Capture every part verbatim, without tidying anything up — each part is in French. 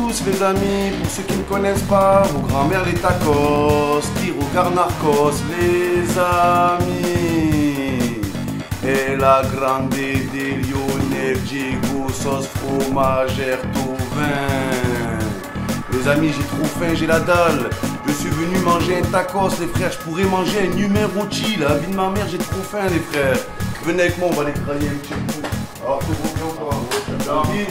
tous les amis, pour ceux qui ne connaissent pas, vos grands-mères les tacos, Tirogar Narcos, les amis. Et la grande des Lionel, Diego, sauce fromagère, tout vin. Les amis, j'ai trop faim, j'ai la dalle. Je suis venu manger un tacos, les frères. Je pourrais manger un numéro chi. La vie de ma mère, j'ai trop faim, les frères. Venez avec moi, on va les travailler un petit peu. Alors, t'es bon, bien ou quoi? Franchement, il y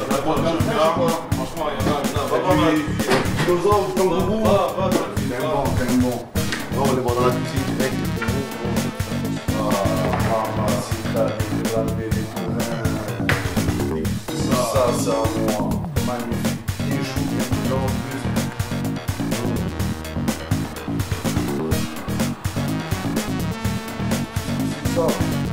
en a, il y en a. Va pas mal. Dinosaure, kangourou. Va, va, va. C'est bon, c'est bon. On va les voir dans la cuisine, mec. Ah, mamacita, ça, ça, c'est à moi. Magnifique. Bien chaud, bien blanc en plus. C'est ça.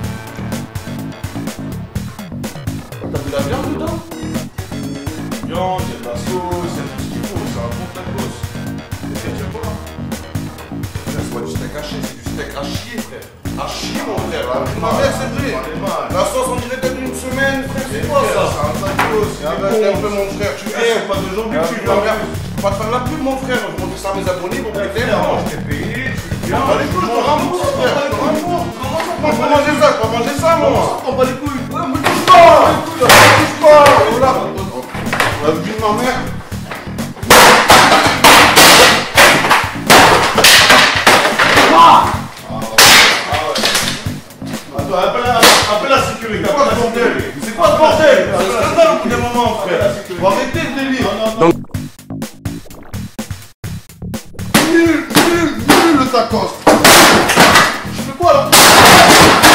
T'as vu la viande dedans? Viande, il y a de la sauce, il y a tout ce qu'il faut, c'est un bon tacos. Qu'est-ce que tu veux pas? C'est pas du steak haché, c'est du steak à chier, frère. À chier, mon frère. Ma mère, c'est vrai. La sauce, on dirait peut-être une semaine, frère. C'est quoi ça? C'est un tacos. C'est un peu, mon frère. Tu viens, pas de jambes, tu viens. Pas de faire la pub, mon frère. Je montre ça à mes abonnés, mon frère. Je t'ai payé, tu viens. Allez, je te rembourse, frère. Je te rembourse. Comment ça? Je peux manger ça, je peux manger ça, moi. On va les couilles. Ouais, me touche pas. Me touche pas. Voilà. La vie de ma mère. Appelle la sécurité. C'est quoi ce bordel? C'est quoi ce bordel? C'est un scandale au bout d'un moment, frère. Faut arrêter le délire. Donc... Nul, nul, nul le tacos. Je fais quoi là?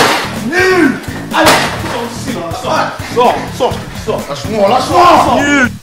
Nul. Allez, sors ici là. Sors, sors, sors. Lâche-moi, lâche-moi. Nul.